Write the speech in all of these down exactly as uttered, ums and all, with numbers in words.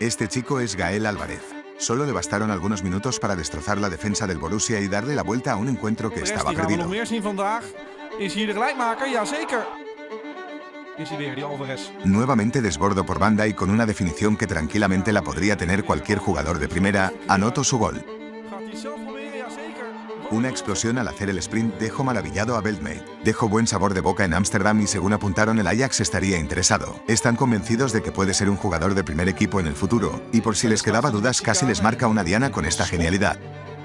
Este chico es Gael Álvarez. Solo le bastaron algunos minutos para destrozar la defensa del Borussia y darle la vuelta a un encuentro que estaba perdido. Nuevamente desbordo por banda y con una definición que tranquilamente la podría tener cualquier jugador de primera, anoto su gol. Una explosión al hacer el sprint dejó maravillado a Veldmaat. Dejó buen sabor de boca en Ámsterdam y según apuntaron el Ajax estaría interesado. Están convencidos de que puede ser un jugador de primer equipo en el futuro, y por si les quedaba dudas casi les marca una diana con esta genialidad.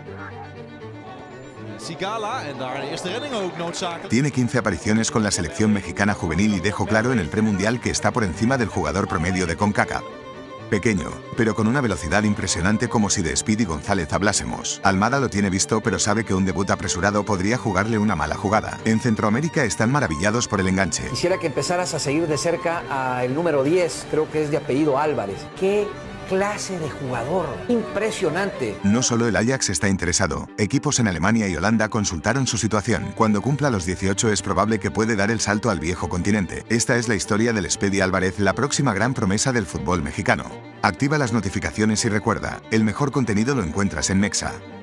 Tiene quince apariciones con la selección mexicana juvenil y dejó claro en el premundial que está por encima del jugador promedio de CONCACAF. Pequeño, pero con una velocidad impresionante como si de Speedy González hablásemos. Almada lo tiene visto pero sabe que un debut apresurado podría jugarle una mala jugada. En Centroamérica están maravillados por el enganche. Quisiera que empezaras a seguir de cerca al número diez, creo que es de apellido Álvarez. ¡Qué clase de jugador! ¡Impresionante! No solo el Ajax está interesado, equipos en Alemania y Holanda consultaron su situación. Cuando cumpla los dieciocho es probable que puede dar el salto al viejo continente. Esta es la historia del Speedy Álvarez, la próxima gran promesa del fútbol mexicano. Activa las notificaciones y recuerda, el mejor contenido lo encuentras en Nexa.